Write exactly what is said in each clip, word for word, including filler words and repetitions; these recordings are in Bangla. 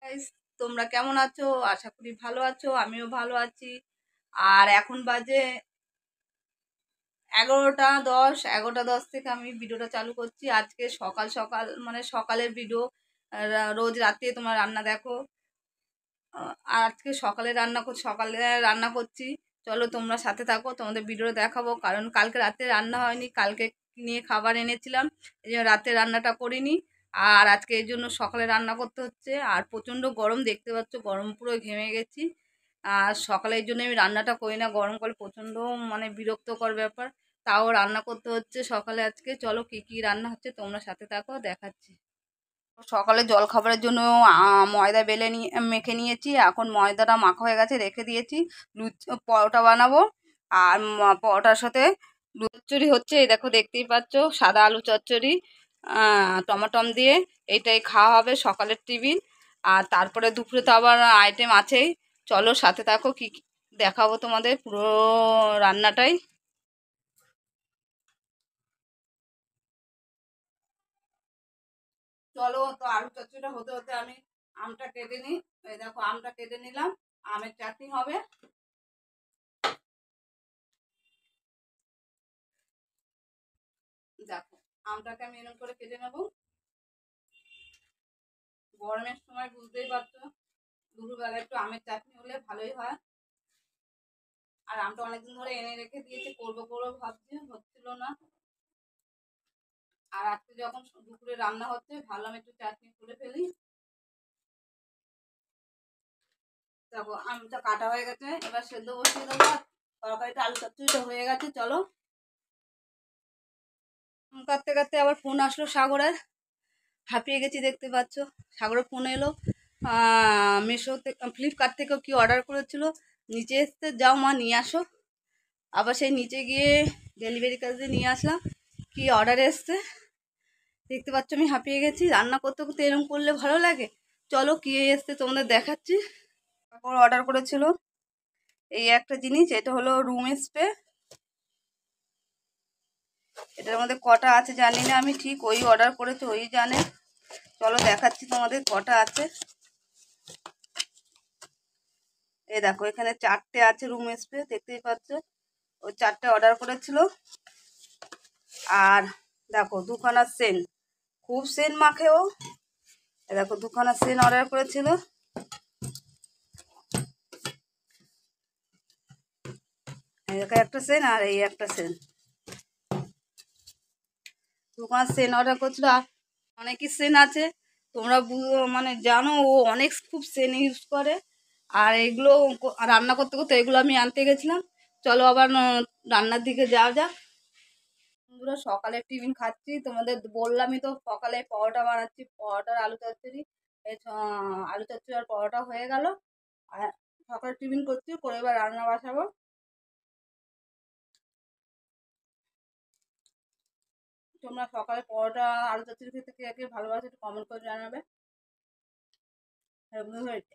গাইস, তোমরা কেমন আছো? আশা করি ভালো আছো, আমিও ভালো আছি। আর এখন বাজে এগারোটা দশ। এগারোটা দশ থেকে আমি ভিডিওটা চালু করছি। আজকে সকাল সকাল মানে সকালের ভিডিও। রোজ রাতে তোমরা রান্না দেখো। আহ, আর আজকে সকালে রান্না কর সকালে রান্না করছি। চলো তোমরা সাথে থাকো, তোমাদের ভিডিওটা দেখাবো। কারণ কালকে রাতে রান্না হয়নি, কালকে নিয়ে খাবার এনেছিলাম, এই জন্য রাতে রান্নাটা করিনি। আর আজকে এই জন্য সকালে রান্না করতে হচ্ছে। আর প্রচণ্ড গরম, দেখতে পাচ্ছ গরম পুরো ঘেমে গেছি। আর সকালে এই জন্য আমি রান্নাটা করি না, গরমকালে প্রচণ্ড মানে বিরক্তকর ব্যাপার। তাও রান্না করতে হচ্ছে সকালে। আজকে চলো কি কি রান্না হচ্ছে তোমরা সাথে থাকো, দেখাচ্ছি। সকালে জল খাবারের জন্য আহ, ময়দা বেলে নিয়ে মেখে নিয়েছি। এখন ময়দাটা মাখা হয়ে গেছে, রেখে দিয়েছি। লুচি পরোটা বানাবো। আর ম- পরোটার সাথে লুচি চচ্চড়ি হচ্ছে, এই দেখো দেখতেই পাচ্ছ, সাদা আলু চচ্চড়ি আহ, টমাটম দিয়ে। এইটাই খাওয়া হবে সকালের টিফিন। আর তারপরে দুপুরে তো আবার আইটেম আছেই। চলো সাথে থাকো, কি কি দেখাবো তোমাদের পুরো রান্নাটাই। চলো তো আলু চচ্চড়িটা হতে হতে আমি আমটা কেটে নিই। এই দেখো আমটা কেটে নিলাম, আমের চাটনি হবে। দেখো আমটাকে আমি এরকম করে কেটে নেবো। গরমের সময় বুঝতেই পারছো, দুপুরবেলা একটু আমের চাটনি হলে ভালোই হয়। আর আমটা অনেকদিন ধরে এনে রেখে দিয়েছি, করবো করবো ভাবছি, হচ্ছিল না। আর আজকে যখন দুপুরে রান্না হচ্ছে, ভাবলাম একটু চাটনি করে ফেলি। দেখো আমটা কাটা হয়ে গেছে, এবার সেদ্ধ বসিয়ে দেবো। আর তরকারিটা আলু চচ্চড়িটা হয়ে গেছে। চলো আম কাটতে কাটতে আবার ফোন আসলো সাগরের। হাঁপিয়ে গেছি, দেখতে পাচ্ছ। সাগরের ফোন এলো। মিশো থেকে, ফ্লিপকার্ট থেকেও কি অর্ডার করেছিল। নিচে এসতে, যাও মা নিয়ে আসো। আবার সেই নিচে গিয়ে ডেলিভারি কাজে নিয়ে আসলাম। কি অর্ডার এসছে দেখতে পাচ্ছ। আমি হাঁপিয়ে গেছি, রান্না করতে করতে এরকম করলে ভালো লাগে। চলো কি এসছে তোমাদের দেখাচ্ছি। তারপর অর্ডার করেছিল এই একটা জিনিস, এটা হলো রুম স্প্রে। এটার মধ্যে কটা আছে জানি না আমি, ঠিক ওই অর্ডার করেছে ওই জানে। চলো দেখাচ্ছি তোমাদের কটা আছে। এই দেখো এখানে চারটে আছে রুম স্প্রে, দেখতেই পাচ্ছ। ওই চারটে অর্ডার করেছিল। আর দেখো দুখানা সেন, খুব সেন মাখে ও। এই দেখো দুখানা সেন অর্ডার করেছিল। এই দেখো একটা সেন আর এই একটা সেন, দুখানা সেন অর্ডার করেছিল। আর অনেকই সেন আছে, তোমরা বু- মানে জানো ও অনেক খুব সেন ইউজ করে। আর এগুলো ক- রান্না করতে করতে এগুলো আমি আনতে গেছিলাম। চলো আবার ন- রান্নার দিকে যাওয়া যাক। বন্ধুরা সকালে টিফিন খাচ্ছি, তোমাদের বললামই তো সকালে পরোটা বানাচ্ছি, পরোটার আলু চচ্চড়ি। এই চ- আলু চচ্চড়ি আর পরোটা হয়ে গেল। আর সকালে টিফিন করছি, করে এবার রান্না বসাবো। তোমরা সকালে পরোটা আলু চচ্চড়ি খেতে কে কে ভালোবাসো একটু কমেন্ট করে জানাবে। এরকম হয়েছে,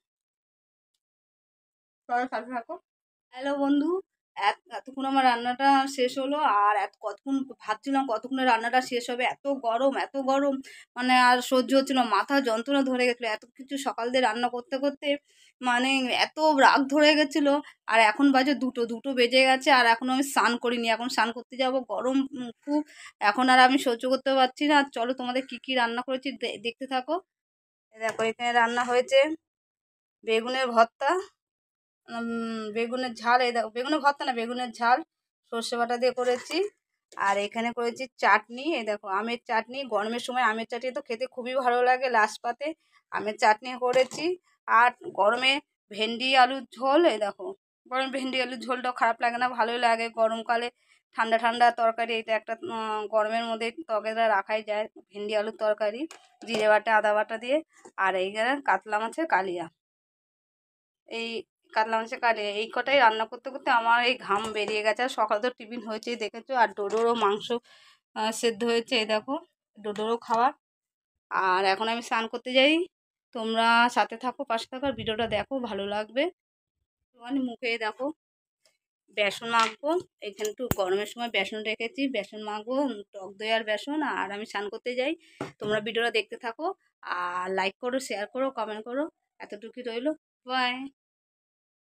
চলো সাথে থাকো। হ্যালো বন্ধু, এত এতক্ষণ আমার রান্নাটা শেষ হলো। আর এত কতক্ষণ ভাবছিলাম কতক্ষণে রান্নাটা শেষ হবে, এত গরম এত গরম, মানে আর সহ্য হচ্ছিল না, মাথা যন্ত্রণা ধরে গেছিলো এত কিছু সকাল দিয়ে রান্না করতে করতে। মানে এত রাগ ধরে গেছিলো। আর এখন বাজে দুটো দুটো বেজে গেছে, আর এখনো আমি স্নান করিনি, এখন স্নান করতে যাব, গরম উম, খুব। এখন আর আমি সহ্য করতে পারছি না। চলো তোমাদের কি কি রান্না করেছি দে- দেখতে থাকো। এই দেখো এখানে রান্না হয়েছে বেগুনের ভর্তা, উম, বেগুনের ঝাল। এই দেখো বেগুনের ভর্তা না, বেগুনের ঝাল সর্ষে বাটা দিয়ে করেছি। আর এখানে করেছি চাটনি, এই দেখো আমের চাটনি। গরমের সময় আমের চাটনি তো খেতে খুবই ভালো লাগে, লাস্ট পাতে আমের চাটনি করেছি। আর গরমে ভেন্ডি আলুর ঝোল। এই দেখো গরমে ভেন্ডি আলুর ঝোলটাও খারাপ লাগে না, ভালোই লাগে গরমকালে। ঠান্ডা ঠান্ডা তরকারি, এটা একটা উম, গরমের মধ্যে তরকারিটা রাখাই যায়, ভেন্ডি আলুর তরকারি জিরে বাটা আদা বাটা দিয়ে। আর এই কাতলা মাছের কালিয়া, এই কাতলা মাছের কালিয়া, এই কটাই রান্না করতে করতে আমার এই ঘাম বেরিয়ে গেছে। আর সকালে তো টিফিন হয়েছেই দেখেছো। আর ডোডোরও মাংস আহ, সেদ্ধ হয়েছে, এই দেখো ডোডোরও খাবার। আর এখন আমি স্নান করতে যাই। তোমরা সাথে থাকো, পাশে থাকো, আর ভিডিওটা দেখো, ভালো লাগবে। তোমার মুখে দেখো বেসন মাখবো। এখানে একটু গরমের সময় বেসন রেখেছি, বেসন মাখবো, টক দই আর বেসন। আর আমি স্নান করতে যাই। তোমরা ভিডিওটা দেখতে থাকো আর লাইক করো, শেয়ার করো, কমেন্ট করো। এতটুকুই রইলো। বাই।